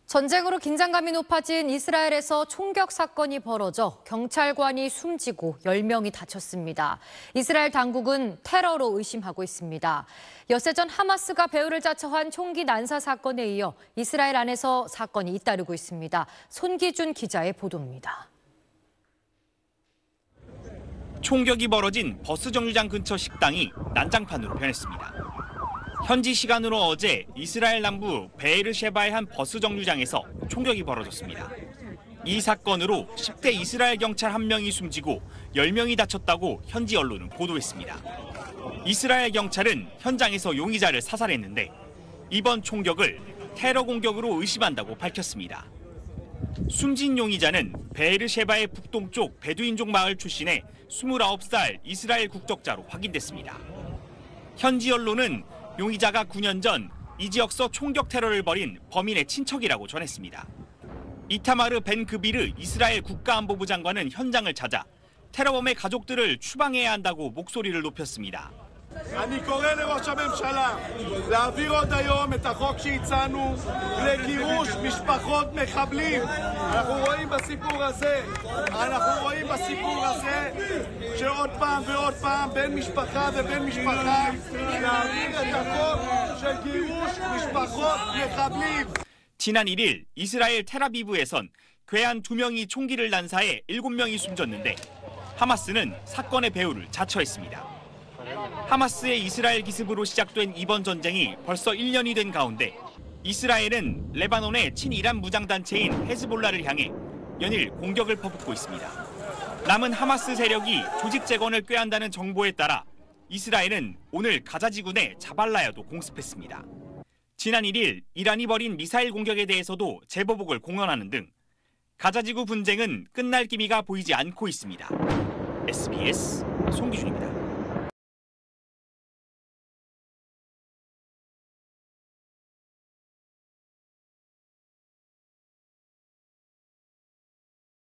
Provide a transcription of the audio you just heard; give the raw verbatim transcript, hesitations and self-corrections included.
전쟁으로 긴장감이 높아진 이스라엘에서 총격 사건이 벌어져 경찰관이 숨지고 열 명이 다쳤습니다. 이스라엘 당국은 테러로 의심하고 있습니다. 엿새 전 하마스가 배후를 자처한 총기 난사 사건에 이어 이스라엘 안에서 사건이 잇따르고 있습니다. 손기준 기자의 보도입니다. 총격이 벌어진 버스 정류장 근처 식당이 난장판으로 변했습니다. 현지 시간으로 어제 이스라엘 남부 베에르셰바의 한 버스 정류장에서 총격이 벌어졌습니다. 이 사건으로 십 대 이스라엘 경찰 한 명이 숨지고 열 명이 다쳤다고 현지 언론은 보도했습니다. 이스라엘 경찰은 현장에서 용의자를 사살했는데 이번 총격을 테러 공격으로 의심한다고 밝혔습니다. 숨진 용의자는 베에르셰바의 북동쪽 베두인족 마을 출신의 스물아홉 살 이스라엘 국적자로 확인됐습니다. 현지 언론은 용의자가 구 년 전 이 지역서 총격 테러를 벌인 범인의 친척이라고 전했습니다. 이타마르 벤 그비르 이스라엘 국가안보부 장관은 현장을 찾아 테러범의 가족들을 추방해야 한다고 목소리를 높였습니다. אני קורא לראש הממשלה להעביר עוד היום את החוק שהצענו לגירוש משפחות מחבלים. אנחנו רואים בסיפור הזה, אנחנו רואים בסיפור הזה שעוד פעם ועוד פעם בין משפחה ובין משפחה להעביר את החוק של גירוש משפחות מחבלים. 지난 일 일 이스라엘 텔아비브에선 괴한 두 명이 총기를 난사해 일곱 명이 숨졌는데 하마스는 사건의 배후를 자처했습니다. 하마스의 이스라엘 기습으로 시작된 이번 전쟁이 벌써 일 년이 된 가운데 이스라엘은 레바논의 친이란 무장단체인 헤즈볼라를 향해 연일 공격을 퍼붓고 있습니다. 남은 하마스 세력이 조직 재건을 꾀한다는 정보에 따라 이스라엘은 오늘 가자지구 내 자발라야도 공습했습니다. 지난 일 일 이란이 벌인 미사일 공격에 대해서도 재보복을 공언하는 등 가자지구 분쟁은 끝날 기미가 보이지 않고 있습니다. 에스비에스 송기준입니다.